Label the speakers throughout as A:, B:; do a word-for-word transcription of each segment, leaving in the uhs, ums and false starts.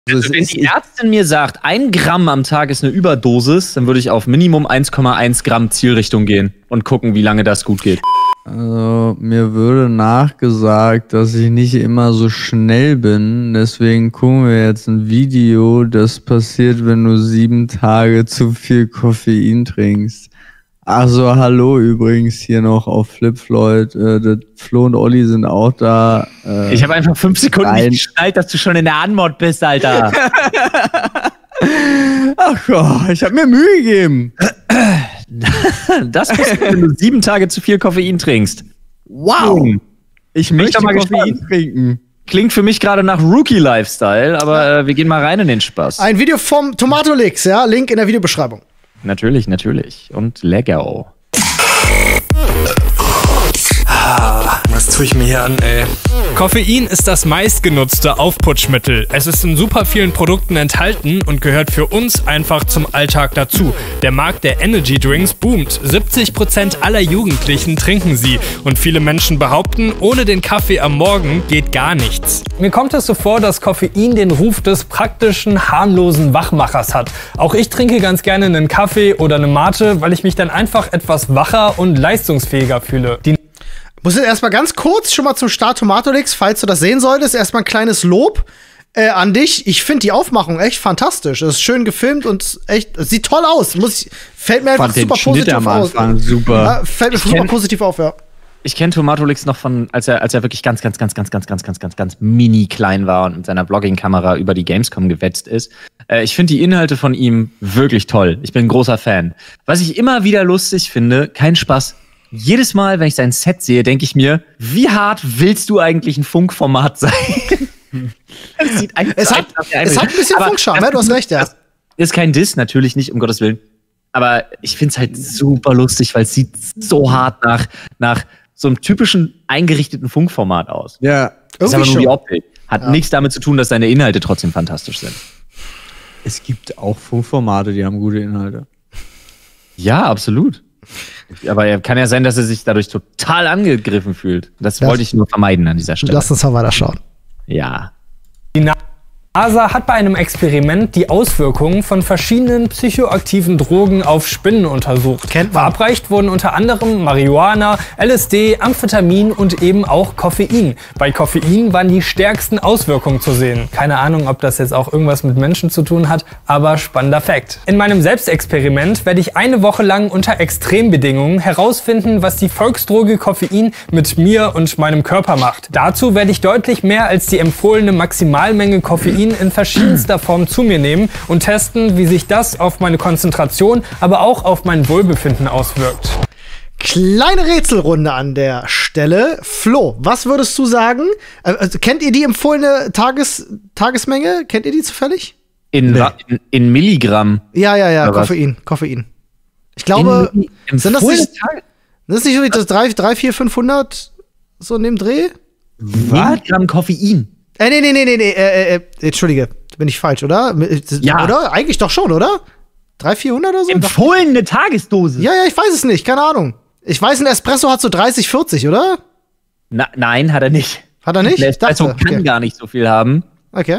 A: Also, wenn die Ärztin mir sagt, ein Gramm am Tag ist eine Überdosis, dann würde ich auf Minimum eins Komma eins Gramm Zielrichtung gehen und gucken, wie lange das gut geht.
B: Also, mir würde nachgesagt, dass ich nicht immer so schnell bin. Deswegen gucken wir jetzt ein Video, das passiert, wenn du sieben Tage zu viel Koffein trinkst. Also hallo übrigens hier noch auf Flipfloyd. Äh, Flo und Olli sind auch da. Äh,
A: ich habe einfach fünf Sekunden rein. nicht geschnallt, dass du schon in der Anmod bist, Alter.
B: Ach Gott, ich habe mir Mühe gegeben.
A: Das passiert, wenn du sieben Tage zu viel Koffein trinkst.
B: Wow. Ich möchte
A: mal
B: Koffein
A: gespannt.
B: trinken.
A: Klingt für mich gerade nach Rookie-Lifestyle, aber äh, wir gehen mal rein in den Spaß.
C: Ein Video vom Tomatolix, ja, Link in der Videobeschreibung.
A: Natürlich, natürlich. Und Leggo.
D: Ah, was tue ich mir hier an, ey? Koffein ist das meistgenutzte Aufputschmittel. Es ist in super vielen Produkten enthalten und gehört für uns einfach zum Alltag dazu. Der Markt der Energy Drinks boomt. siebzig Prozent aller Jugendlichen trinken sie. Und viele Menschen behaupten, ohne den Kaffee am Morgen geht gar nichts. Mir kommt es so vor, dass Koffein den Ruf des praktischen, harmlosen Wachmachers hat. Auch ich trinke ganz gerne einen Kaffee oder eine Mate, weil ich mich dann einfach etwas wacher und leistungsfähiger fühle. Die
C: Muss jetzt erstmal ganz kurz schon mal zum Start Tomatolix, falls du das sehen solltest, erstmal ein kleines Lob äh, an dich. Ich finde die Aufmachung echt fantastisch. Es ist schön gefilmt und echt, es sieht toll aus. Muss ich, fällt mir einfach super positiv
B: am
C: aus.
B: Anfang super.
C: Ja, fällt mir
A: Ich
C: super
A: kenn-
C: positiv auf, ja.
A: Ich kenne Tomatolix noch von, als er, als er wirklich ganz, ganz, ganz, ganz, ganz, ganz, ganz, ganz, ganz mini klein war und mit seiner Vlogging-Kamera über die Gamescom gewetzt ist. Äh, ich finde die Inhalte von ihm wirklich toll. Ich bin ein großer Fan. Was ich immer wieder lustig finde, kein Spaß. Jedes Mal, wenn ich sein Set sehe, denke ich mir, wie hart willst du eigentlich ein Funkformat sein? Es sieht eigentlich
C: Es
A: so
C: hat,
A: einfach
C: es hat ein bisschen
A: Aber
C: Funkscharme,
A: das-
C: ja, du hast recht, ja.
A: Das ist kein Diss, natürlich nicht, um Gottes Willen. Aber ich finde es halt super lustig, weil es sieht so hart nach, nach so einem typischen eingerichteten Funkformat aus.
B: Ja,
A: Das ist
C: Irgendwie
A: aber nur die
C: schon.
A: Optik. Hat
C: Ja.
A: nichts damit zu tun, dass seine Inhalte trotzdem fantastisch sind.
B: es gibt auch Funkformate, die haben gute Inhalte.
A: Ja, absolut. Aber er kann ja sein, dass er sich dadurch total angegriffen fühlt. Das
C: Das-
A: wollte ich nur vermeiden an dieser Stelle.
C: Lass uns mal weiter schauen.
A: Ja.
D: NASA hat bei einem Experiment die Auswirkungen von verschiedenen psychoaktiven Drogen auf Spinnen untersucht.
C: Kennt man.
D: Verabreicht wurden unter anderem Marihuana, L S D, Amphetamin und eben auch Koffein. Bei Koffein waren die stärksten Auswirkungen zu sehen. Keine Ahnung, ob das jetzt auch irgendwas mit Menschen zu tun hat, aber spannender Fakt. In meinem Selbstexperiment werde ich eine Woche lang unter Extrembedingungen herausfinden, was die Volksdroge Koffein mit mir und meinem Körper macht. Dazu werde ich deutlich mehr als die empfohlene Maximalmenge Koffein in verschiedenster Form zu mir nehmen und testen, wie sich das auf meine Konzentration, aber auch auf mein Wohlbefinden auswirkt.
C: Kleine Rätselrunde an der Stelle. Flo, was würdest du sagen? Äh, Also, kennt ihr die empfohlene Tages Tagesmenge? Kennt ihr die zufällig?
A: In, wa- in, in Milligramm.
C: Ja, ja, ja,
A: Oder was?
C: Koffein, Koffein. Ich glaube,
A: In-
C: sind das
A: empfohlene
C: nicht,
A: Tage-
C: das ist nicht so wie das drei, drei, vier, fünfhundert so in dem Dreh?
A: Milligramm Koffein.
C: Äh, nee, nee, nee, nee, nee, äh, äh, Entschuldige, bin ich falsch, oder?
A: Ja.
C: Oder? Eigentlich doch schon, oder? dreihundert, vierhundert oder so?
A: Empfohlene Tagesdosis.
C: Ja, ja, ich weiß es nicht, keine Ahnung. Ich weiß, ein Espresso hat so dreißig, vierzig, oder?
A: Na, nein, hat er nicht.
C: Hat er nicht?
A: Der Espresso
C: Dachte,
A: kann
C: okay.
A: gar nicht so viel haben,
C: Okay.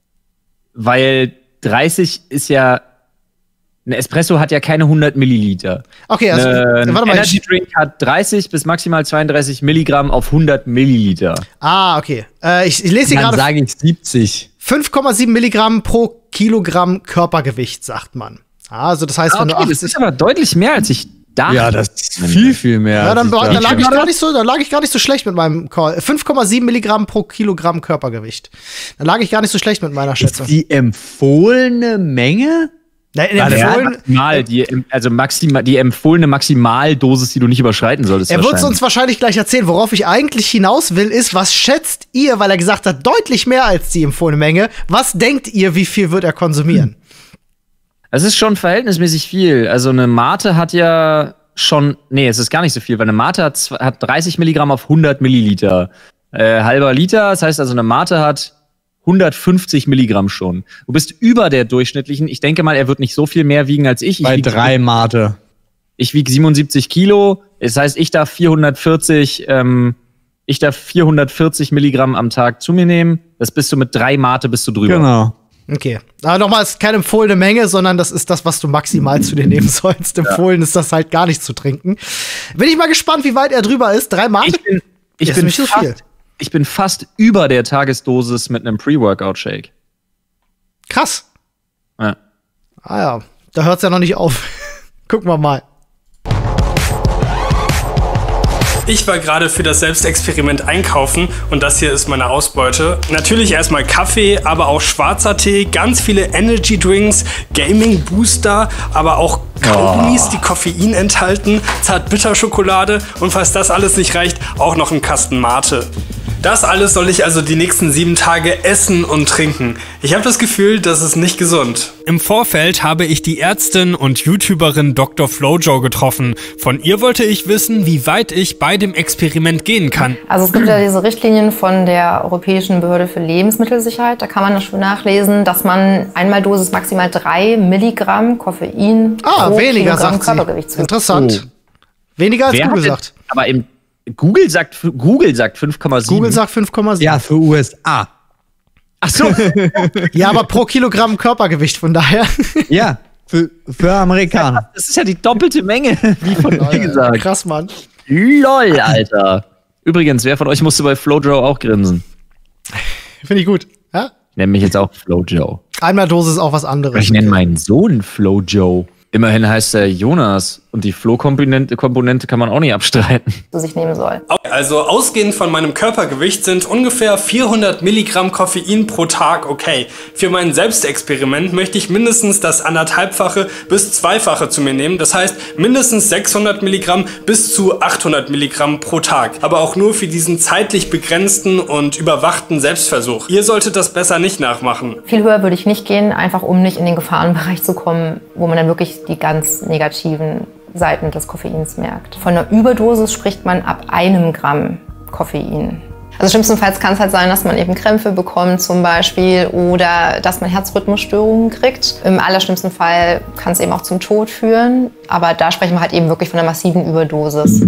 A: weil dreißig ist ja. Ein Espresso hat ja keine hundert Milliliter.
C: Okay, also,
A: Ein
C: warte mal.
A: Energy
C: Ich,
A: Drink hat dreißig bis maximal zweiunddreißig Milligramm auf hundert Milliliter.
C: ah, okay. Äh, ich, ich lese hier
B: Dann
C: gerade
B: sage ich siebzig.
C: fünf Komma sieben Milligramm pro Kilogramm Körpergewicht, sagt man. Also, das heißt,
A: Ah,
C: wenn du
A: okay, das
C: achtzig.
A: ist aber deutlich mehr, als ich dachte.
B: Ja, das ist viel, viel mehr.
C: Ja, dann,
B: als
C: dann,
B: ich
C: lag ich
B: dachte.
C: gar nicht so, dann lag ich gar nicht so schlecht mit meinem Call. fünf Komma sieben Milligramm pro Kilogramm Körpergewicht. Dann lag ich gar nicht so schlecht mit meiner Schätzung.
B: Ist die empfohlene Menge?
C: Nein,
A: Ja,
C: empfohlen,
A: maximal, die, also maximal, die empfohlene Maximaldosis, die du nicht überschreiten solltest.
C: er wird es
A: wahrscheinlich.
C: uns wahrscheinlich gleich erzählen. Worauf ich eigentlich hinaus will, ist, was schätzt ihr, weil er gesagt hat, deutlich mehr als die empfohlene Menge. Was denkt ihr, wie viel wird er konsumieren?
A: Es ist schon verhältnismäßig viel. Also eine Mate hat ja schon, nee, es ist gar nicht so viel, weil eine Mate hat, zw- hat dreißig Milligramm auf hundert Milliliter. Äh, halber Liter, das heißt also eine Mate hat hundertfünfzig Milligramm schon. Du bist über der durchschnittlichen. Ich denke mal, er wird nicht so viel mehr wiegen als ich. Ich
B: Bei
A: wieg-
B: drei Mate.
A: Ich wiege siebenundsiebzig Kilo. Das heißt, ich darf vierhundertvierzig, ähm, ich darf vierhundertvierzig Milligramm am Tag zu mir nehmen. Das bist du mit drei Mate bist du drüber.
B: Genau.
C: Okay. Aber nochmal, es ist keine empfohlene Menge, sondern das ist das, was du maximal zu dir nehmen sollst. Empfohlen ja. ist das halt gar nicht zu trinken. Bin ich mal gespannt, wie weit er drüber ist. Dreimal?
A: Ich bin, ich bin, so fast, viel. ich bin fast über der Tagesdosis mit einem Pre-Workout-Shake.
C: Krass.
A: Ja.
C: Ah ja, da hört's ja noch nicht auf. Gucken wir mal.
D: Ich war gerade für das Selbstexperiment einkaufen und das hier ist meine Ausbeute. Natürlich erstmal Kaffee, aber auch schwarzer Tee, ganz viele Energy Drinks, Gaming Booster, aber auch Kaugummis, oh. die Koffein enthalten, Zartbitterschokolade und falls das alles nicht reicht, auch noch ein Kasten Mate. Das alles soll ich also die nächsten sieben Tage essen und trinken. Ich habe das Gefühl, das ist nicht gesund. Im Vorfeld habe ich die Ärztin und YouTuberin Doktor Flojo getroffen. Von ihr wollte ich wissen, wie weit ich bei dem Experiment gehen kann.
E: Also es gibt ja diese Richtlinien von der Europäischen Behörde für Lebensmittelsicherheit. Da kann man das schon nachlesen, dass man Einmaldosis maximal drei Milligramm Koffein
C: ah,
E: pro
C: weniger,
E: Kilogramm
C: sagt
E: Körpergewicht
C: sie. Interessant. Oh. Weniger als Wer Google sagt.
A: Aber im Google sagt, Google sagt fünf Komma sieben.
C: Google sagt fünf Komma sieben.
B: Ja, für U S A.
C: Ach so. Ja, aber pro Kilogramm Körpergewicht, von daher.
B: Ja, für, für Amerikaner.
A: Das ist ja die doppelte Menge, wie von mir gesagt.
C: Krass, Mann.
A: Lol, Alter. Übrigens, wer von euch musste bei Flojo auch grinsen?
C: Finde ich gut. Ja?
A: Ich nenne mich jetzt auch Flojo.
C: Einmaldosis ist auch was anderes.
A: Ich nenne meinen Sohn Flojo. Immerhin heißt er Jonas und die Flo-Komponente Komponente kann man auch nicht abstreiten.
E: Sich nehmen soll.
D: Also ausgehend von meinem Körpergewicht sind ungefähr vierhundert Milligramm Koffein pro Tag okay. Für mein Selbstexperiment möchte ich mindestens das anderthalbfache bis zweifache zu mir nehmen. Das heißt mindestens sechshundert Milligramm bis zu achthundert Milligramm pro Tag. Aber auch nur für diesen zeitlich begrenzten und überwachten Selbstversuch. Ihr solltet das besser nicht nachmachen.
E: Viel höher würde ich nicht gehen, einfach um nicht in den Gefahrenbereich zu kommen, wo man dann wirklich die ganz negativen Seiten des Koffeins merkt. Von einer Überdosis spricht man ab einem Gramm Koffein. Also schlimmstenfalls kann es halt sein, dass man eben Krämpfe bekommt zum Beispiel oder dass man Herzrhythmusstörungen kriegt. Im allerschlimmsten Fall kann es eben auch zum Tod führen, aber da sprechen wir halt eben wirklich von einer massiven Überdosis.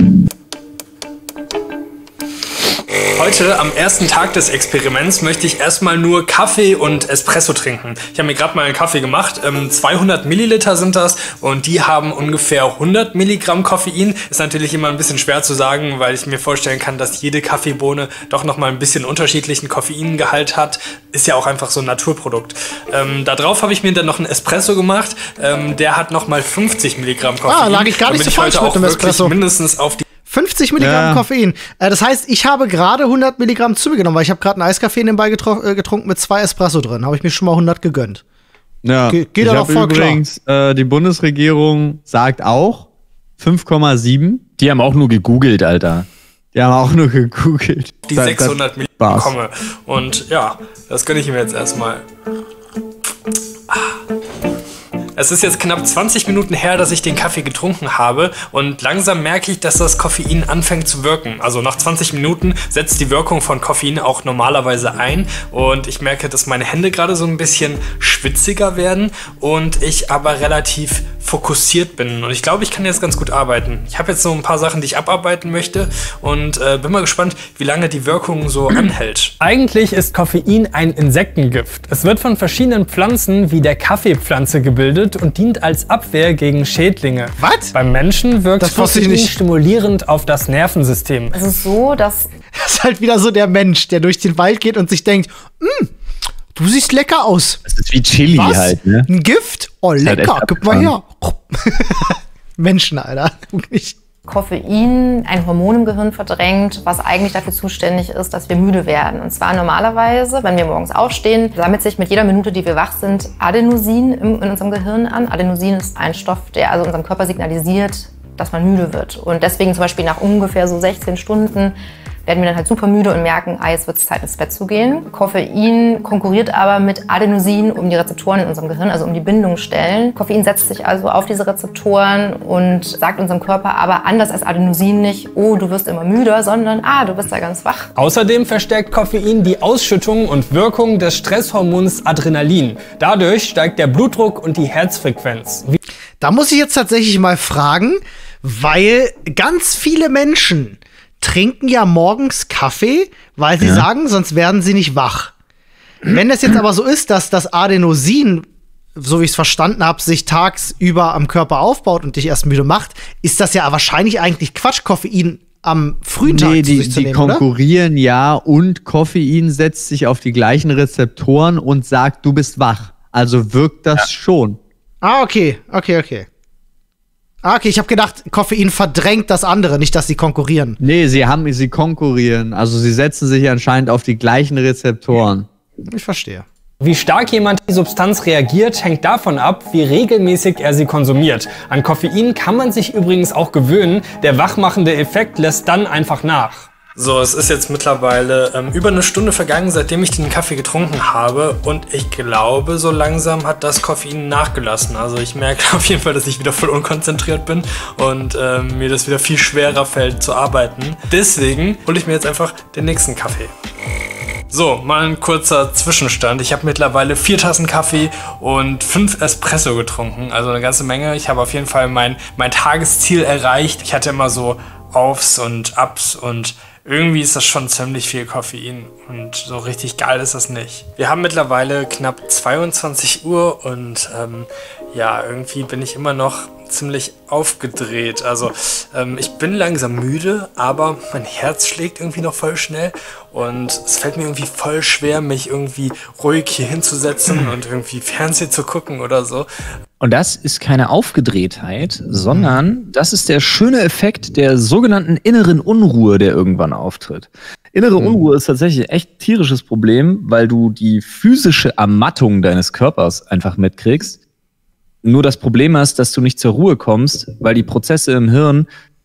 D: Heute, am ersten Tag des Experiments, möchte ich erstmal nur Kaffee und Espresso trinken. Ich habe mir gerade mal einen Kaffee gemacht. Ähm, zweihundert Milliliter sind das und die haben ungefähr hundert Milligramm Koffein. Ist natürlich immer ein bisschen schwer zu sagen, weil ich mir vorstellen kann, dass jede Kaffeebohne doch nochmal ein bisschen unterschiedlichen Koffeingehalt hat. Ist ja auch einfach so ein Naturprodukt. Ähm, da drauf habe ich mir dann noch einen Espresso gemacht. Ähm, der hat nochmal fünfzig Milligramm Koffein.
C: Ah, lag ich gar nicht so falsch mit dem Espresso.
D: Mindestens auf die
C: fünfzig Milligramm ja. Koffein. Äh, das heißt, ich habe gerade hundert Milligramm zu mir genommen, weil ich habe gerade einen Eiskaffee nebenbei getro- äh, getrunken mit zwei Espresso drin. Habe ich mir schon mal hundert gegönnt.
B: Ja, Ge- geht aber voll übrigens, klar. Äh, die Bundesregierung sagt auch fünf Komma sieben.
A: Die haben auch nur gegoogelt, Alter.
B: Die haben auch nur gegoogelt.
D: Die da, sechshundert Milligramm bekomme. Und ja, das gönne ich mir jetzt erstmal. Ah. Es ist jetzt knapp zwanzig Minuten her, dass ich den Kaffee getrunken habe und langsam merke ich, dass das Koffein anfängt zu wirken. Also nach zwanzig Minuten setzt die Wirkung von Koffein auch normalerweise ein und ich merke, dass meine Hände gerade so ein bisschen schwitziger werden und ich aber relativ fokussiert bin und ich glaube, ich kann jetzt ganz gut arbeiten. Ich habe jetzt so ein paar Sachen, die ich abarbeiten möchte und äh, bin mal gespannt, wie lange die Wirkung so anhält. Eigentlich ist Koffein ein Insektengift. Es wird von verschiedenen Pflanzen wie der Kaffeepflanze gebildet und dient als Abwehr gegen Schädlinge.
C: Was?
D: Beim Menschen wirkt
C: das
D: Koffein stimulierend auf das Nervensystem.
E: Es ist so, dass...
C: Das ist halt wieder so der Mensch, der durch den Wald geht und sich denkt, hm, du siehst lecker aus.
A: Das ist wie Chili
C: Was?
A: halt, ne?
C: Ein Gift? Oh, lecker, halt gib mal her. Menschen, Alter.
E: Koffein ein Hormon im Gehirn verdrängt, was eigentlich dafür zuständig ist, dass wir müde werden. Und zwar normalerweise, wenn wir morgens aufstehen, sammelt sich mit jeder Minute, die wir wach sind, Adenosin in unserem Gehirn an. Adenosin ist ein Stoff, der also unserem Körper signalisiert, dass man müde wird. Und deswegen zum Beispiel nach ungefähr so sechzehn Stunden werden wir dann halt super müde und merken, ah, jetzt wird es Zeit ins Bett zu gehen. Koffein konkurriert aber mit Adenosin um die Rezeptoren in unserem Gehirn, also um die Bindungsstellen. Koffein setzt sich also auf diese Rezeptoren und sagt unserem Körper aber anders als Adenosin nicht, oh, du wirst immer müder, sondern ah, du bist ja ganz wach.
D: Außerdem verstärkt Koffein die Ausschüttung und Wirkung des Stresshormons Adrenalin. Dadurch steigt der Blutdruck und die Herzfrequenz. Wie
C: Da muss ich jetzt tatsächlich mal fragen, weil ganz viele Menschen trinken ja morgens Kaffee, weil sie ja. sagen, sonst werden sie nicht wach. Wenn das jetzt aber so ist, dass das Adenosin, so wie ich es verstanden habe, sich tagsüber am Körper aufbaut und dich erst müde macht, ist das ja wahrscheinlich eigentlich Quatsch, Koffein am frühen Tag
B: nee,
C: zu
B: die,
C: sich zu
B: die
C: nehmen,
B: konkurrieren oder? Ja, und Koffein setzt sich auf die gleichen Rezeptoren und sagt, du bist wach. Also wirkt das ja. schon.
C: Ah, okay, okay, okay. Ah, okay, ich habe gedacht, Koffein verdrängt das andere, nicht, dass sie konkurrieren.
B: Nee, sie haben, sie konkurrieren. Also sie setzen sich anscheinend auf die gleichen Rezeptoren.
C: Ich verstehe.
D: Wie stark jemand die Substanz reagiert, hängt davon ab, wie regelmäßig er sie konsumiert. An Koffein kann man sich übrigens auch gewöhnen. Der wachmachende Effekt lässt dann einfach nach.
F: So, es ist jetzt mittlerweile ähm, über eine Stunde vergangen, seitdem ich den Kaffee getrunken habe. Und ich glaube, so langsam hat das Koffein nachgelassen. Also ich merke auf jeden Fall, dass ich wieder voll unkonzentriert bin und ähm, mir das wieder viel schwerer fällt zu arbeiten. Deswegen hole ich mir jetzt einfach den nächsten Kaffee. So, mal ein kurzer Zwischenstand. Ich habe mittlerweile vier Tassen Kaffee und fünf Espresso getrunken. Also eine ganze Menge. Ich habe auf jeden Fall mein, mein Tagesziel erreicht. Ich hatte immer so Aufs und Ups und irgendwie ist das schon ziemlich viel Koffein und so richtig geil ist das nicht. Wir haben mittlerweile knapp zweiundzwanzig Uhr und ähm, ja, irgendwie bin ich immer noch ziemlich aufgedreht. Also ähm, ich bin langsam müde, aber mein Herz schlägt irgendwie noch voll schnell und es fällt mir irgendwie voll schwer, mich irgendwie ruhig hier hinzusetzen und irgendwie Fernsehen zu gucken oder so.
A: Und das ist keine Aufgedrehtheit, sondern das ist der schöne Effekt der sogenannten inneren Unruhe, der irgendwann auftritt. Innere mhm. Unruhe ist tatsächlich ein echt tierisches Problem, weil du die physische Ermattung deines Körpers einfach mitkriegst. Nur das Problem ist, dass du nicht zur Ruhe kommst, weil die Prozesse im Hirn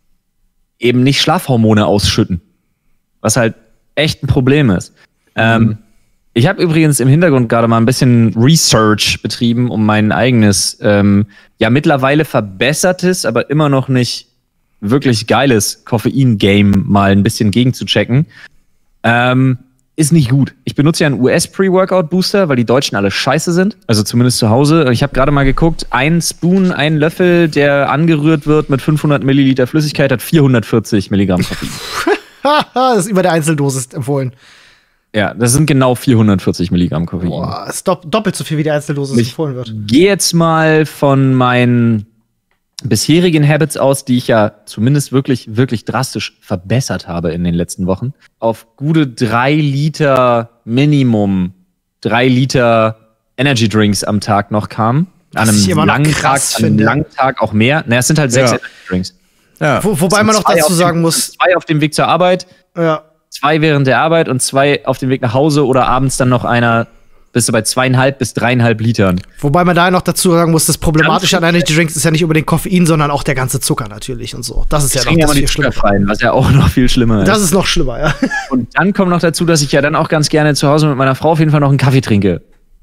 A: eben nicht Schlafhormone ausschütten. Was halt echt ein Problem ist. Mhm. Ähm, ich habe übrigens im Hintergrund gerade mal ein bisschen Research betrieben, um mein eigenes, ähm, ja mittlerweile verbessertes, aber immer noch nicht wirklich geiles Koffein-Game mal ein bisschen gegenzuchecken. Ähm, ist nicht gut. Ich benutze ja einen U S-Pre-Workout-Booster, weil die Deutschen alle scheiße sind. Also zumindest zu Hause. Ich habe gerade mal geguckt, ein Spoon, ein Löffel, der angerührt wird mit fünfhundert Milliliter Flüssigkeit, hat vierhundertvierzig Milligramm Koffein.
C: Das ist über der Einzeldosis empfohlen.
A: Ja, das sind genau vierhundertvierzig Milligramm Koffein.
C: Boah, das ist doppelt so viel, wie die Einzeldosis
A: ich
C: empfohlen wird.
A: Geh jetzt mal von meinen bisherigen Habits aus, die ich ja zumindest wirklich, wirklich drastisch verbessert habe in den letzten Wochen, auf gute drei Liter Minimum, drei Liter Energy Drinks am Tag noch kam. An einem
C: immer
A: langen
C: noch krass
A: Tag, an einem langen Tag auch mehr. Naja, es sind halt sechs
B: Ja.
A: Energy Drinks.
B: Ja.
C: Wo, wobei man noch dazu
A: dem,
C: sagen muss,
A: zwei auf dem Weg zur Arbeit,
C: ja,
A: zwei während der Arbeit und zwei auf dem Weg nach Hause oder abends dann noch einer, bist du bei zweieinhalb bis dreieinhalb Litern.
C: wobei man da noch dazu sagen muss, das Problematische an Energy Drinks ist ja nicht unbedingt Koffein, sondern auch der ganze Zucker natürlich und so. Das ist ja
A: Ich
C: noch
A: trinke
C: das
A: aber die
C: viel schlimmer.
A: Zuckerfreien, was ja auch noch viel schlimmer ist.
C: Das ist noch schlimmer, ja.
A: Und dann kommt noch dazu, dass ich ja dann auch ganz gerne zu Hause mit meiner Frau auf jeden Fall noch einen Kaffee trinke.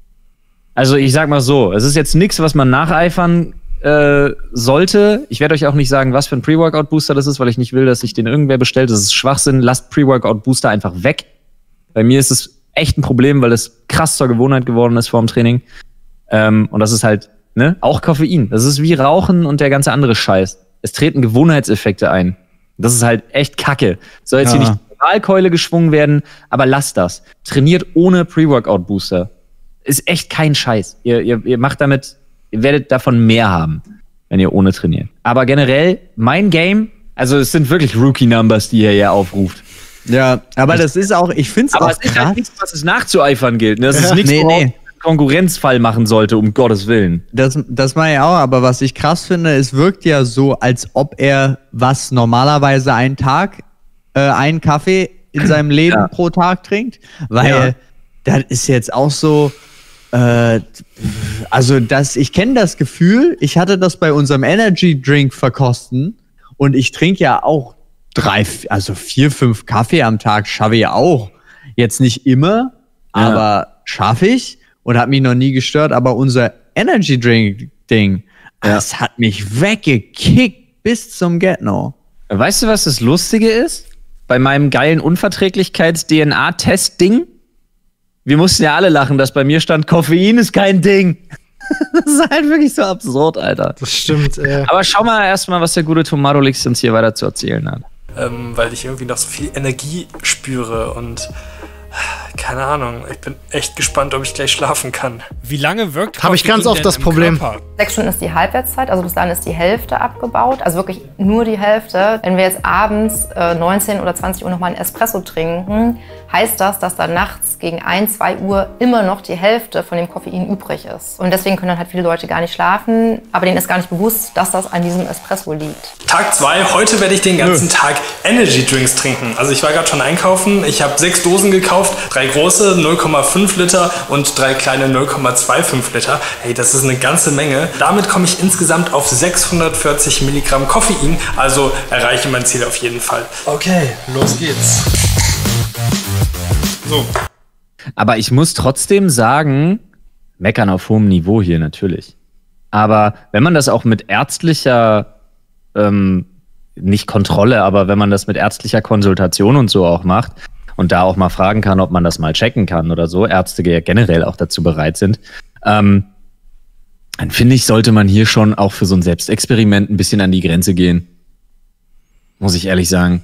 A: Also ich sag mal so, es ist jetzt nichts, was man nacheifern äh, sollte. Ich werde euch auch nicht sagen, was für ein Pre-Workout-Booster das ist, weil ich nicht will, dass sich den irgendwer bestellt. Das ist Schwachsinn. Lasst Pre-Workout-Booster einfach weg. Bei mir ist es echt ein Problem, weil es krass zur Gewohnheit geworden ist vor dem Training. Ähm, und das ist halt, ne, auch Koffein. Das ist wie Rauchen und der ganze andere Scheiß. Es treten Gewohnheitseffekte ein. Das ist halt echt Kacke. Soll jetzt
B: Ja.
A: hier nicht die Moralkeule geschwungen werden, aber lasst das. Trainiert ohne Pre-Workout-Booster. Ist echt kein Scheiß. Ihr, ihr, ihr macht damit, ihr werdet davon mehr haben, wenn ihr ohne trainiert. Aber generell, mein Game, also es sind wirklich Rookie-Numbers, die ihr hier aufruft.
B: Ja, aber das ist auch, ich finde es
A: Aber
B: auch
A: es ist
B: krass.
A: halt nichts, was es nachzueifern gilt. Ne? Das
C: Ja.
A: ist nichts,
B: Nee,
A: worauf
B: nee.
A: man einen Konkurrenzfall machen sollte, um Gottes Willen.
B: Das, das mache ich auch, aber was ich krass finde, es wirkt ja so, als ob er was normalerweise einen Tag, äh, einen Kaffee in seinem Leben
A: Ja.
B: pro Tag trinkt, weil
A: Ja.
B: das ist jetzt auch so, äh, also das, ich kenne das Gefühl, ich hatte das bei unserem Energy Drink verkosten und ich trinke ja auch drei, also vier, fünf Kaffee am Tag schaffe ich auch. Jetzt nicht immer,
A: Ja.
B: aber schaffe ich und hat mich noch nie gestört. Aber unser Energy Drink Ding,
A: Ja.
B: das hat mich weggekickt bis zum Get-No.
A: Weißt du, was das Lustige ist? Bei meinem geilen Unverträglichkeits-D N A-Test-Ding? Wir mussten ja alle lachen, dass bei mir stand, Koffein ist kein Ding. Das ist halt wirklich so absurd, Alter.
C: Das stimmt, äh.
A: Aber schau mal erstmal, was der gute Tomatolix uns hier weiter zu erzählen hat.
F: Ähm, weil ich irgendwie noch so viel Energie spüre und Keine Ahnung, ich bin echt gespannt, ob ich gleich schlafen kann.
D: Wie lange wirkt
C: Habe ich ganz
D: Koffein
C: oft
D: denn
C: das
D: im
C: Problem.
D: Körper?
E: Sechs Stunden ist die Halbwertszeit, also bis dahin ist die Hälfte abgebaut, also wirklich nur die Hälfte. Wenn wir jetzt abends äh, neunzehn oder zwanzig Uhr nochmal einen Espresso trinken, heißt das, dass dann nachts gegen ein, zwei Uhr immer noch die Hälfte von dem Koffein übrig ist. Und deswegen können dann halt viele Leute gar nicht schlafen, aber denen ist gar nicht bewusst, dass das an diesem Espresso liegt.
F: Tag zwei, heute werde ich den ganzen Tag Energy Drinks trinken. Also ich war gerade schon einkaufen, ich habe sechs Dosen gekauft, drei große null Komma fünf Liter und drei kleine null Komma fünfundzwanzig Liter. Hey, das ist eine ganze Menge. Damit komme ich insgesamt auf sechshundertvierzig Milligramm Koffein, also erreiche mein Ziel auf jeden Fall. Okay, los geht's. So.
A: Aber ich muss trotzdem sagen, meckern auf hohem Niveau hier natürlich. Aber wenn man das auch mit ärztlicher, ähm, nicht Kontrolle, aber wenn man das mit ärztlicher Konsultation und so auch macht und da auch mal fragen kann, ob man das mal checken kann oder so, Ärzte ja generell auch dazu bereit sind, ähm, dann finde ich, sollte man hier schon auch für so ein Selbstexperiment ein bisschen an die Grenze gehen. Muss ich ehrlich sagen.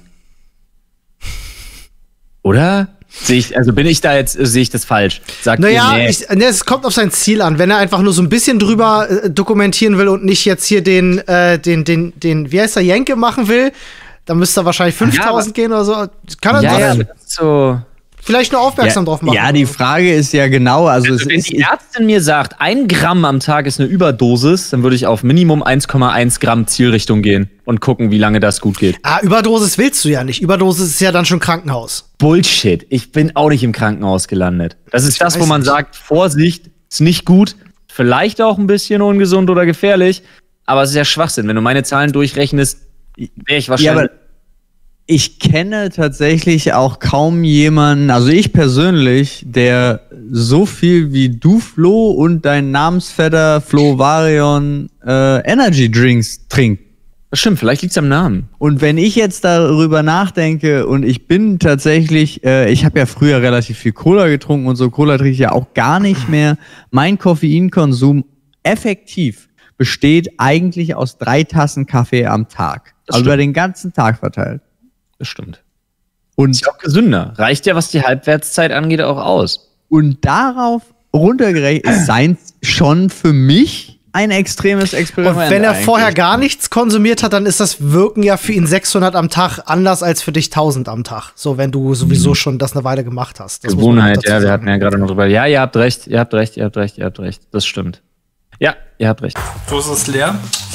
A: Oder? Sehe ich, also bin ich da jetzt, sehe ich das falsch? Sagt
C: Naja,
A: ihr, nee.
C: ich, ne, es kommt auf sein Ziel an. Wenn er einfach nur so ein bisschen drüber äh, dokumentieren will und nicht jetzt hier den, äh, den, den, den, wie heißt der, Jenke machen will, dann müsste er wahrscheinlich fünftausend ja, gehen oder so. Kann er
A: ja,
C: das?
A: Ja, so
C: vielleicht nur aufmerksam
B: ja,
C: drauf machen.
B: Ja, die Frage ist ja genau, also,
A: also
B: es
A: wenn
B: ist,
A: die Ärztin mir sagt, ein Gramm am Tag ist eine Überdosis, dann würde ich auf Minimum eins Komma eins Gramm Zielrichtung gehen und gucken, wie lange das gut geht.
C: Ah, Überdosis willst du ja nicht. Überdosis ist ja dann schon Krankenhaus.
A: Bullshit. Ich bin auch nicht im Krankenhaus gelandet. Das ist
C: Ich
A: das,
C: weiß
A: wo man
C: nicht.
A: sagt, Vorsicht, ist nicht gut, vielleicht auch ein bisschen ungesund oder gefährlich, aber es ist ja Schwachsinn. Wenn du meine Zahlen durchrechnest, wäre ich wahrscheinlich...
B: Ja, aber ich kenne tatsächlich auch kaum jemanden, also ich persönlich, der so viel wie du, Flo, und dein Namensvetter Flo Varion äh, Energy Drinks trinkt.
A: Das stimmt, vielleicht liegt es am Namen.
B: Und wenn ich jetzt darüber nachdenke und ich bin tatsächlich, äh, ich habe ja früher relativ viel Cola getrunken und so, Cola trinke ich ja auch gar nicht mehr. Mein Koffeinkonsum effektiv besteht eigentlich aus drei Tassen Kaffee am Tag.
A: Das
B: Also
A: stimmt.
B: über den ganzen Tag verteilt.
A: Das stimmt.
B: Und
A: Ist ja auch gesünder. Reicht ja, was die Halbwertszeit angeht, auch aus.
B: Und darauf runtergerechnet ist seins schon für mich ein extremes Experiment.
C: Und wenn er
B: eigentlich.
C: vorher gar nichts konsumiert hat, dann ist das Wirken ja für ihn sechshundert am Tag anders als für dich tausend am Tag. So, wenn du sowieso schon das eine Weile gemacht hast. Das muss man
A: Gewohnheit,
C: dazu
A: ja, wir
C: sagen.
A: hatten ja gerade noch drüber. Ja, ihr habt recht, ihr habt recht, ihr habt recht, ihr habt recht. Das stimmt. Ja, ihr habt recht.
F: Dose ist leer.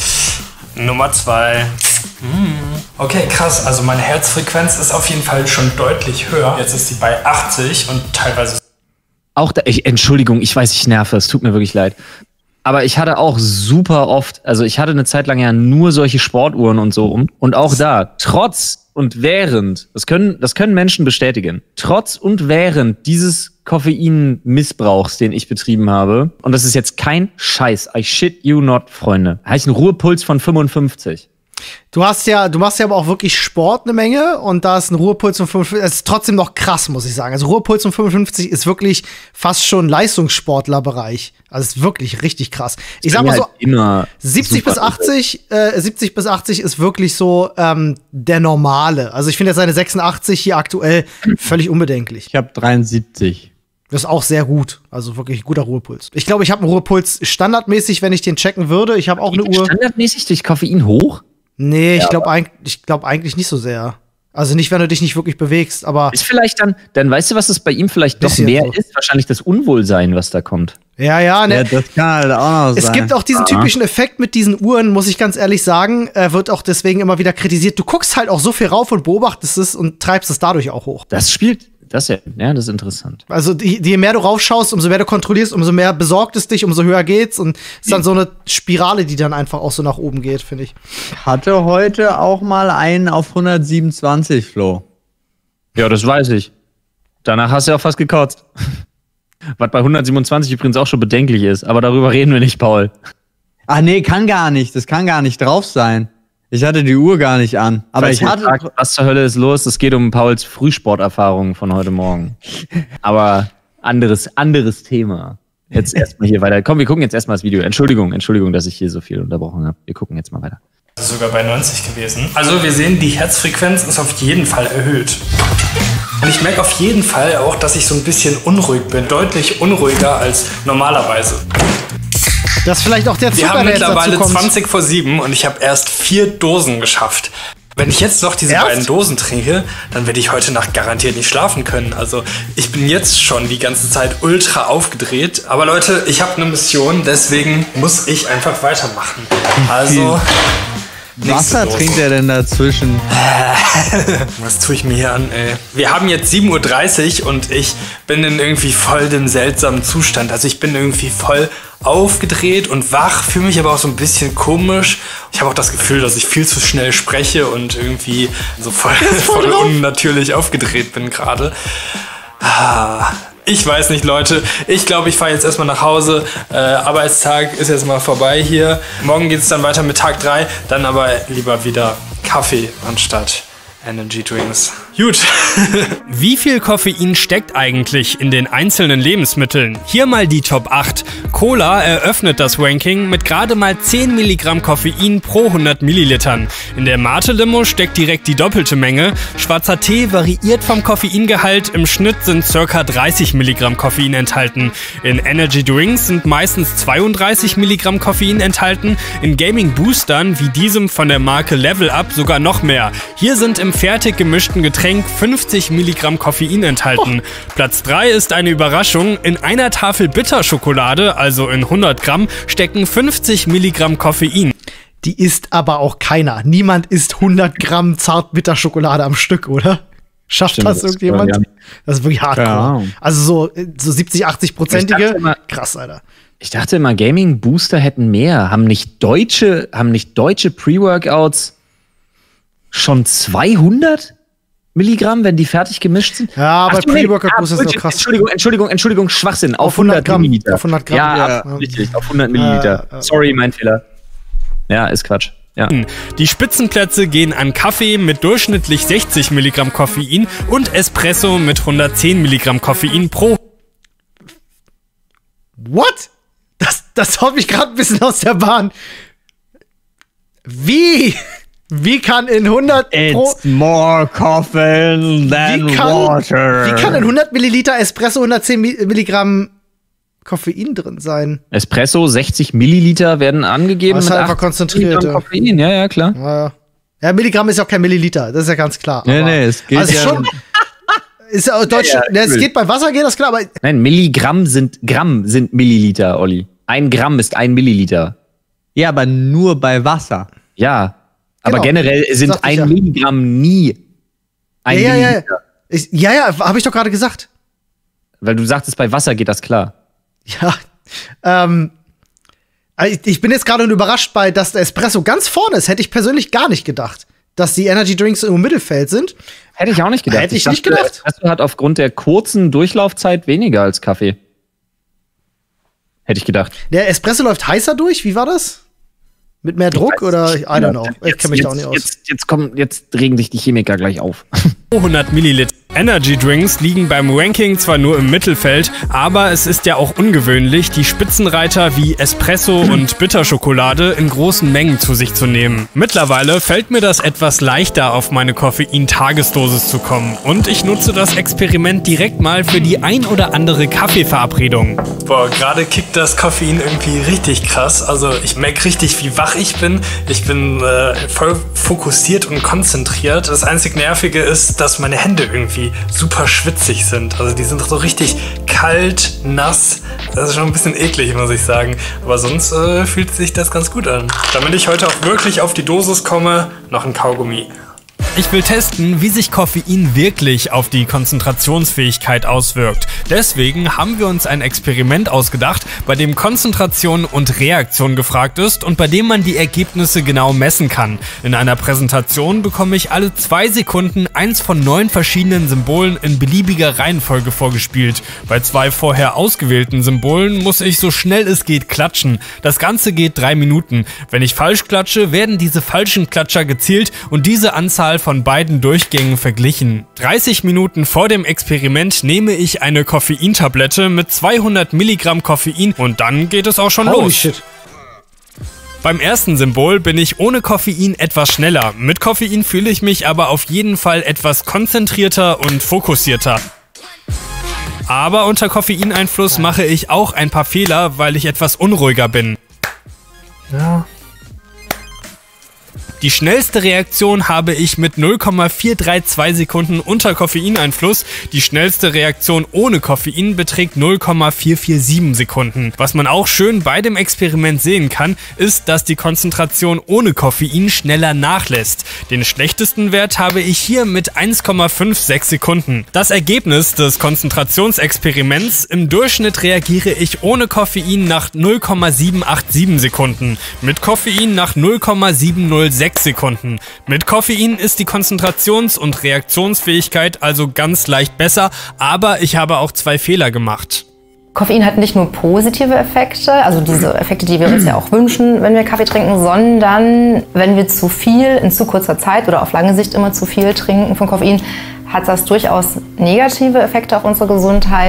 F: Nummer zwei. Okay, krass. Also meine Herzfrequenz ist auf jeden Fall schon deutlich höher. Jetzt ist sie bei achtzig und teilweise...
A: Auch da, ich, Entschuldigung, ich weiß, ich nerve, es tut mir wirklich leid. Aber ich hatte auch super oft, also ich hatte eine Zeit lang ja nur solche Sportuhren und so um. Und auch da, trotz und während, das können, das können Menschen bestätigen, trotz und während dieses Koffeinmissbrauchs, den ich betrieben habe, und das ist jetzt kein Scheiß, I shit you not, Freunde, habe ich einen Ruhepuls von fünfundfünfzig.
C: Du hast ja, du machst ja aber auch wirklich Sport eine Menge und da ist ein Ruhepuls von fünfundfünfzig, das ist trotzdem noch krass, muss ich sagen. Also Ruhepuls von fünfundfünfzig ist wirklich fast schon Leistungssportlerbereich. Also ist wirklich richtig krass. Ich sag mal so,
A: Halt immer
C: siebzig bis achtzig, äh, siebzig bis achtzig ist wirklich so ähm, der normale. Also ich finde jetzt seine sechsundachtzig hier aktuell völlig unbedenklich.
B: Ich habe dreiundsiebzig.
C: Das ist auch sehr gut. Also wirklich guter Ruhepuls. Ich glaube, ich habe einen Ruhepuls standardmäßig, wenn ich den checken würde. Ich habe auch eine Uhr.
A: Standardmäßig durch Koffein hoch?
C: Nee, ich glaube eigentlich, ich glaub eigentlich nicht so sehr. Also nicht, wenn du dich nicht wirklich bewegst, aber
A: Ist vielleicht dann, dann weißt du, was es bei ihm vielleicht doch
C: Bisschen
A: mehr
C: so.
A: ist? Wahrscheinlich das Unwohlsein, was da kommt.
C: ja, ja, ne.
B: Ja, das kann halt auch noch
C: Es
B: sein.
C: gibt auch diesen typischen Effekt mit diesen Uhren, muss ich ganz ehrlich sagen, äh, wird auch deswegen immer wieder kritisiert. Du guckst halt auch so viel rauf und beobachtest es und treibst es dadurch auch hoch.
A: Das spielt, das ja, ja, das ist interessant.
C: Also die, je mehr du raufschaust, umso mehr du kontrollierst, umso mehr besorgt es dich, umso höher geht's. Und es ist dann so eine Spirale, die dann einfach auch so nach oben geht, finde ich.
B: hatte heute auch mal einen auf hundertsiebenundzwanzig, Flo.
A: Ja, das weiß ich. Danach hast du ja auch fast gekotzt. Was bei hundertsiebenundzwanzig übrigens auch schon bedenklich ist, aber darüber reden wir nicht, Paul.
B: Ach nee, kann gar nicht. Das kann gar nicht drauf sein. Ich hatte die Uhr gar nicht an. Aber
A: Falls
B: ich
A: ihr
B: hatte.
A: fragt, was zur Hölle ist los? Es geht um Pauls Frühsporterfahrungen von heute Morgen. Aber anderes, anderes Thema. Jetzt erstmal hier weiter. Komm, wir gucken jetzt erstmal das Video. Entschuldigung, Entschuldigung, dass ich hier so viel unterbrochen habe. Wir gucken jetzt mal weiter.
F: Das ist sogar bei neunzig gewesen. Also wir sehen, die Herzfrequenz ist auf jeden Fall erhöht. Und ich merke auf jeden Fall auch, dass ich so ein bisschen unruhig bin. Deutlich unruhiger als normalerweise.
C: Das ist vielleicht auch der Zucker,
F: Wir haben
C: der jetzt dazu
F: mittlerweile
C: kommt.
F: zwanzig vor sieben und ich habe erst vier Dosen geschafft. Wenn ich jetzt noch diese
C: Ernst?
F: beiden Dosen trinke, dann werde ich heute Nacht garantiert nicht schlafen können. Also ich bin jetzt schon die ganze Zeit ultra aufgedreht. Aber Leute, ich habe eine Mission, deswegen muss ich einfach weitermachen. Also...
B: Wasser
F: Dose.
B: trinkt er denn dazwischen?
F: Was tue ich mir hier an, ey? Wir haben jetzt sieben Uhr dreißig und ich bin in irgendwie voll dem seltsamen Zustand. Also ich bin irgendwie voll aufgedreht und wach, fühle mich aber auch so ein bisschen komisch. Ich habe auch das Gefühl, dass ich viel zu schnell spreche und irgendwie so voll, voll unnatürlich aufgedreht bin gerade. Ah. Ich weiß nicht, Leute. Ich glaube, ich fahre jetzt erstmal nach Hause. Äh, Arbeitstag ist jetzt mal vorbei hier. Morgen geht es dann weiter mit Tag drei. Dann aber lieber wieder Kaffee anstatt Energy Drinks. Gut.
D: Wie viel Koffein steckt eigentlich in den einzelnen Lebensmitteln? Hier mal die Top acht. Cola eröffnet das Ranking mit gerade mal zehn Milligramm Koffein pro hundert Millilitern. In der Mate-Limo steckt direkt die doppelte Menge. Schwarzer Tee variiert vom Koffeingehalt. Im Schnitt sind ca. dreißig Milligramm Koffein enthalten. In Energy Drinks sind meistens zweiunddreißig Milligramm Koffein enthalten. In Gaming Boostern, wie diesem von der Marke Level Up, sogar noch mehr. Hier sind im fertig gemischten Getränk fünfzig Milligramm Koffein enthalten. Oh. Platz drei ist eine Überraschung. In einer Tafel Bitterschokolade, also in hundert Gramm, stecken fünfzig Milligramm Koffein.
C: Die isst aber auch keiner. Niemand isst hundert Gramm Zartbitterschokolade am Stück, oder? Schafft
A: Stimmt,
C: das
A: das
C: irgendjemand?
A: ja.
C: Das ist wirklich hardcore.
B: Ja.
C: Also so, so siebzig, achtzig-prozentige.
A: immer-
C: Krass, Alter.
A: Ich dachte immer, Gaming Booster hätten mehr. Haben nicht deutsche, haben nicht deutsche Pre-Workouts schon zweihundert Milligramm, wenn die fertig gemischt sind?
C: Ja, aber
A: Ach so, nee.
C: Pre-Workout-Booster
A: Ah,
C: ist doch krass.
A: Entschuldigung, Entschuldigung, Entschuldigung, Schwachsinn. Auf,
C: Auf hundert
A: hundert
C: Gramm.
A: Milliliter.
C: Auf hundert Gramm,
A: Ja,
C: ja,
A: ja,
C: ja.
A: richtig, auf hundert Milliliter.
C: Äh, äh.
A: Sorry, mein Fehler. Ja, ist Quatsch. Ja.
D: Die Spitzenplätze gehen an Kaffee mit durchschnittlich sechzig Milligramm Koffein und Espresso mit hundertzehn Milligramm Koffein pro.
C: What? Das, das haut mich gerade ein bisschen aus der Bahn. Wie? Wie kann in hundert pro,
B: It's more coffee than
C: wie kann,
B: water.
C: wie kann in hundert Milliliter Espresso hundertzehn Mi- Milligramm Koffein drin sein?
A: Espresso, sechzig Milliliter werden angegeben.
C: Das ist
A: mit
C: halt einfach
A: achtzig
C: konzentriert,
A: Milligramm
C: ja.
A: Koffein. Ja, ja, klar.
C: Ja, ja, Milligramm ist ja auch kein Milliliter, das ist ja ganz klar.
B: Nee,
C: aber-
B: nee, es geht
C: also
B: ja-
C: schon. Ist ja Deutsch,
A: Ja, ja,
C: ne, es
A: cool.
C: geht bei Wasser, geht das klar, aber
A: Nein, Milligramm sind Gramm sind Milliliter, Olli. Ein Gramm ist ein Milliliter.
B: Ja, aber nur bei Wasser.
A: Ja. Aber
C: Genau.
A: generell sind
C: Sagte ich
A: ein
C: ja.
A: Milligramm nie ein
C: ja, ja, ja,
A: Milliliter.
C: ich, ja, ja, habe ich doch gerade gesagt.
A: Weil du sagtest, bei Wasser geht das klar.
C: Ja, ähm, ich, ich bin jetzt gerade überrascht bei, dass der Espresso ganz vorne ist. Hätte ich persönlich gar nicht gedacht, dass die Energy Drinks im Mittelfeld sind.
A: Hätte ich auch nicht gedacht.
C: Hätte ich nicht
A: dachte,
C: gedacht.
A: Espresso hat aufgrund der kurzen Durchlaufzeit weniger als Kaffee. Hätte ich gedacht.
C: Der Espresso läuft heißer durch. Wie war das? Mit mehr Druck oder I don't know. Ich kenne mich da auch nicht aus.
A: Jetzt, jetzt, kommen, jetzt regen sich die Chemiker gleich auf.
D: hundert Milliliter. Energy Drinks liegen beim Ranking zwar nur im Mittelfeld, aber es ist ja auch ungewöhnlich, die Spitzenreiter wie Espresso und Bitterschokolade in großen Mengen zu sich zu nehmen. Mittlerweile fällt mir das etwas leichter, auf meine Koffein-Tagesdosis zu kommen und ich nutze das Experiment direkt mal für die ein oder andere Kaffeeverabredung.
F: Boah, gerade kickt das Koffein irgendwie richtig krass. Also ich merke richtig, wie wach ich bin. Ich bin äh, voll fokussiert und konzentriert. Das einzig Nervige ist, dass meine Hände irgendwie super schwitzig sind. Also die sind so richtig kalt, nass. Das ist schon ein bisschen eklig, muss ich sagen. Aber sonst äh, fühlt sich das ganz gut an. Damit ich heute auch wirklich auf die Dosis komme, noch ein Kaugummi.
D: Ich will testen, wie sich Koffein wirklich auf die Konzentrationsfähigkeit auswirkt. Deswegen haben wir uns ein Experiment ausgedacht, bei dem Konzentration und Reaktion gefragt ist und bei dem man die Ergebnisse genau messen kann. In einer Präsentation bekomme ich alle zwei Sekunden eins von neun verschiedenen Symbolen in beliebiger Reihenfolge vorgespielt. Bei zwei vorher ausgewählten Symbolen muss ich so schnell es geht klatschen. Das Ganze geht drei Minuten. Wenn ich falsch klatsche, werden diese falschen Klatscher gezielt und diese Anzahl von beiden Durchgängen verglichen. dreißig Minuten vor dem Experiment nehme ich eine Koffeintablette mit zweihundert Milligramm Koffein und dann geht es auch schon
C: Holy
D: los.
C: shit.
D: Beim ersten Symbol bin ich ohne Koffein etwas schneller. Mit Koffein fühle ich mich aber auf jeden Fall etwas konzentrierter und fokussierter. Aber unter Koffeineinfluss mache ich auch ein paar Fehler, weil ich etwas unruhiger bin. Ja. Die schnellste Reaktion habe ich mit null Komma vier drei zwei Sekunden unter Koffeineinfluss. Die schnellste Reaktion ohne Koffein beträgt null Komma vier vier sieben Sekunden. Was man auch schön bei dem Experiment sehen kann, ist, dass die Konzentration ohne Koffein schneller nachlässt. Den schlechtesten Wert habe ich hier mit eins Komma fünf sechs Sekunden. Das Ergebnis des Konzentrationsexperiments: im Durchschnitt reagiere ich ohne Koffein nach null Komma sieben acht sieben Sekunden, mit Koffein nach null Komma sieben null sechs Sekunden. Mit Koffein ist die Konzentrations- und Reaktionsfähigkeit also ganz leicht besser, aber ich habe auch zwei Fehler gemacht.
E: Koffein hat nicht nur positive Effekte, also diese Effekte, die wir uns ja auch wünschen, wenn wir Kaffee trinken, sondern wenn wir zu viel in zu kurzer Zeit oder auf lange Sicht immer zu viel trinken von Koffein, hat das durchaus negative Effekte auf unsere Gesundheit.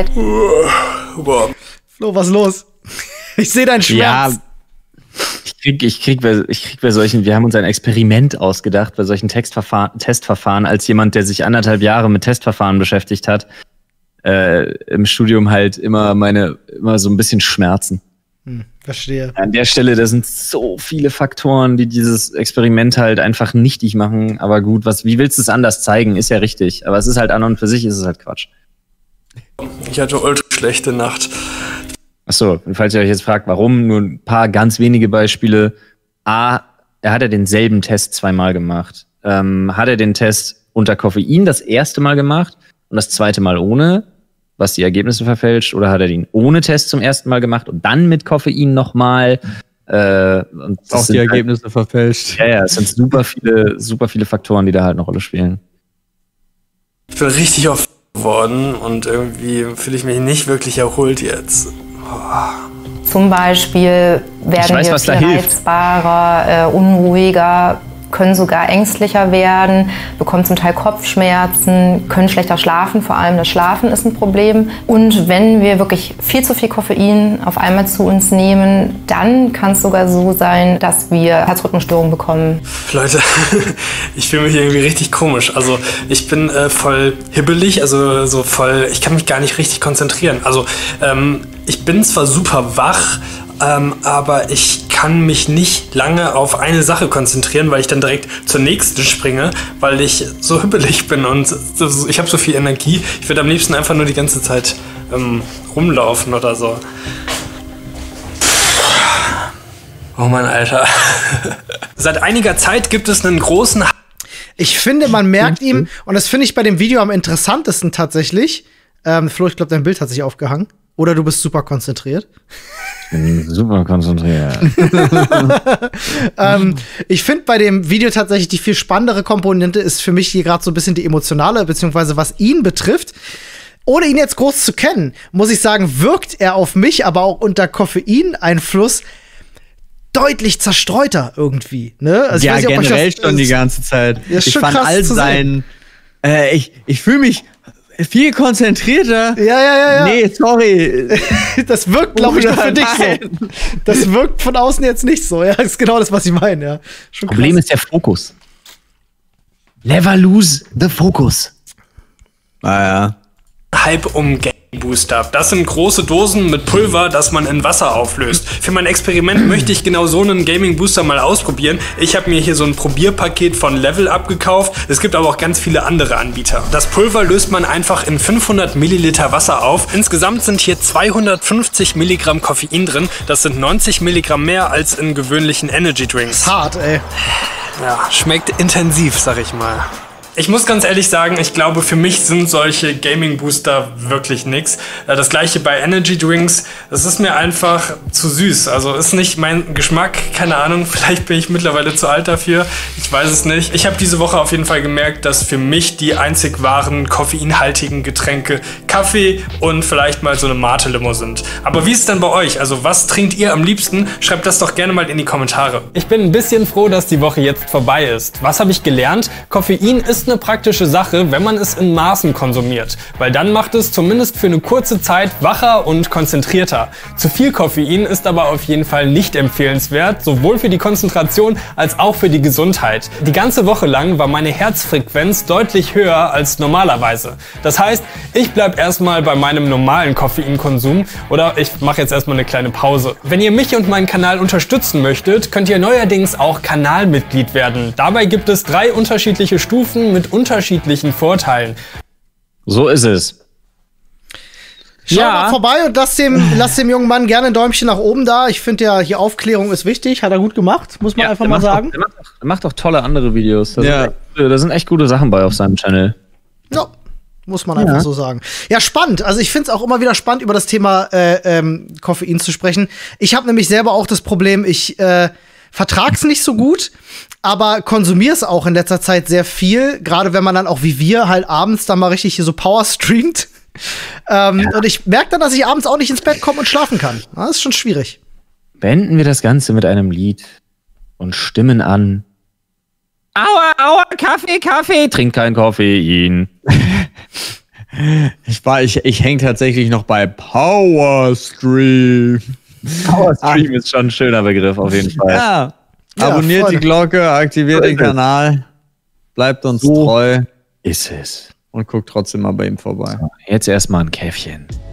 C: Flo, was ist los? Ich sehe deinen Schmerz.
A: Ja. Ich krieg, ich krieg bei, ich krieg bei solchen, wir haben uns ein Experiment ausgedacht, bei solchen Textverfahren, Testverfahren, als jemand, der sich anderthalb Jahre mit Testverfahren beschäftigt hat, äh, im Studium halt immer meine, immer so ein bisschen Schmerzen.
C: Hm, verstehe.
A: An der Stelle, da sind so viele Faktoren, die dieses Experiment halt einfach nichtig machen. Aber gut, was, wie willst du es anders zeigen? Ist ja richtig. Aber es ist halt an und für sich ist es halt Quatsch.
F: Ich hatte ultra schlechte Nacht.
A: Achso, und falls ihr euch jetzt fragt, warum, nur ein paar ganz wenige Beispiele. A, er hat ja denselben Test zweimal gemacht. Ähm, hat er den Test unter Koffein das erste Mal gemacht und das zweite Mal ohne, was die Ergebnisse verfälscht, oder hat er den ohne Test zum ersten Mal gemacht und dann mit Koffein nochmal? Äh, und
B: auch die Ergebnisse halt verfälscht.
A: Ja, ja, es sind super viele, super viele Faktoren, die da halt eine Rolle spielen.
F: Ich bin richtig oft geworden und irgendwie fühle ich mich nicht wirklich erholt jetzt.
E: Zum Beispiel werden
A: weiß,
E: wir viel reizbarer, äh, unruhiger, können sogar ängstlicher werden, bekommen zum Teil Kopfschmerzen, können schlechter schlafen, vor allem das Schlafen ist ein Problem. Und wenn wir wirklich viel zu viel Koffein auf einmal zu uns nehmen, dann kann es sogar so sein, dass wir Herzrhythmusstörungen bekommen.
F: Leute, ich fühle mich irgendwie richtig komisch. Also ich bin äh, voll hibbelig, also so voll, ich kann mich gar nicht richtig konzentrieren. Also ähm, ich bin zwar super wach, Ähm, aber ich kann mich nicht lange auf eine Sache konzentrieren, weil ich dann direkt zur nächsten springe, weil ich so hibbelig bin und so, ich habe so viel Energie. Ich würde am liebsten einfach nur die ganze Zeit ähm, rumlaufen oder so. Oh Mann, Alter. Seit einiger Zeit gibt es einen großen...
C: Ich finde, man merkt ihm, und das finde ich bei dem Video am interessantesten tatsächlich, ähm, Flo, ich glaube, dein Bild hat sich aufgehangen. Oder du bist super konzentriert.
A: Ich bin super konzentriert.
C: ähm, ich finde bei dem Video tatsächlich die viel spannendere Komponente ist für mich hier gerade so ein bisschen die emotionale, beziehungsweise was ihn betrifft. Ohne ihn jetzt groß zu kennen, muss ich sagen, wirkt er auf mich, aber auch unter Koffeineinfluss deutlich zerstreuter irgendwie. Ne? Also
B: ja,
C: ich weiß nicht, ob
B: generell
C: euch das,
B: schon die ganze Zeit.
C: Ja,
B: ich fand all sein, äh, ich, ich fühle mich viel konzentrierter.
C: Ja, ja, ja, ja.
B: Nee, sorry.
C: Das wirkt, glaube ich, nur für dich so. Das wirkt von außen jetzt nicht so. Ja, das ist genau das, was ich meine. Ja. Schon
A: Problem
C: krass.
A: ist der Fokus. Never lose the focus.
B: Ah ja.
F: Hype um Game Booster. Das sind große Dosen mit Pulver, das man in Wasser auflöst. Für mein Experiment möchte ich genau so einen Gaming Booster mal ausprobieren. Ich habe mir hier so ein Probierpaket von Level Up gekauft. Es gibt aber auch ganz viele andere Anbieter. Das Pulver löst man einfach in fünfhundert Milliliter Wasser auf. Insgesamt sind hier zweihundertfünfzig Milligramm Koffein drin. Das sind neunzig Milligramm mehr als in gewöhnlichen Energy Drinks.
C: Hart, ey.
F: Ja, schmeckt intensiv, sag ich mal. Ich muss ganz ehrlich sagen, ich glaube, für mich sind solche Gaming-Booster wirklich nix. Das gleiche bei Energy Drinks. Das ist mir einfach zu süß. Also ist nicht mein Geschmack. Keine Ahnung, vielleicht bin ich mittlerweile zu alt dafür. Ich weiß es nicht. Ich habe diese Woche auf jeden Fall gemerkt, dass für mich die einzig wahren koffeinhaltigen Getränke Kaffee und vielleicht mal so eine Mate-Limo sind. Aber wie ist es denn bei euch? Also was trinkt ihr am liebsten? Schreibt das doch gerne mal in die Kommentare.
D: Ich bin ein bisschen froh, dass die Woche jetzt vorbei ist. Was habe ich gelernt? Koffein ist ist eine praktische Sache, wenn man es in Maßen konsumiert, weil dann macht es zumindest für eine kurze Zeit wacher und konzentrierter. Zu viel Koffein ist aber auf jeden Fall nicht empfehlenswert, sowohl für die Konzentration als auch für die Gesundheit. Die ganze Woche lang war meine Herzfrequenz deutlich höher als normalerweise. Das heißt, ich bleib erstmal bei meinem normalen Koffeinkonsum oder ich mache jetzt erstmal eine kleine Pause. Wenn ihr mich und meinen Kanal unterstützen möchtet, könnt ihr neuerdings auch Kanalmitglied werden. Dabei gibt es drei unterschiedliche Stufen mit unterschiedlichen Vorteilen.
A: So ist es.
C: Schau ja. mal vorbei und lass dem, lass dem jungen Mann gerne ein Däumchen nach oben da. Ich finde ja, hier Aufklärung ist wichtig. Hat er gut gemacht, muss man ja, einfach mal sagen.
A: Auch, der, macht auch, der macht auch tolle andere Videos. Da,
B: ja.
A: sind echt, da sind echt gute Sachen bei auf seinem Channel.
C: Ja. Muss man einfach ja. so sagen. Ja, spannend. Also ich finde es auch immer wieder spannend, über das Thema äh, ähm, Koffein zu sprechen. Ich habe nämlich selber auch das Problem, ich äh, vertrag's nicht so gut, aber konsumiere es auch in letzter Zeit sehr viel. Gerade wenn man dann auch wie wir halt abends dann mal richtig hier so Power streamt. ähm, ja. Und ich merke dann, dass ich abends auch nicht ins Bett komme und schlafen kann. Das ist schon schwierig.
A: Beenden wir das Ganze mit einem Lied und stimmen an. Aua, aua, Kaffee, Kaffee. Trink kein Koffein.
B: Ich, war, ich, ich hänge tatsächlich noch bei Powerstream.
A: Powerstream ist schon ein schöner Begriff, auf jeden Fall.
B: Ja,
C: ja
B: abonniert
C: voll.
B: die Glocke, aktiviert den Kanal, bleibt uns
A: so
B: treu
A: ist es.
B: und guckt trotzdem mal bei ihm vorbei.
A: So, jetzt erstmal ein Käffchen.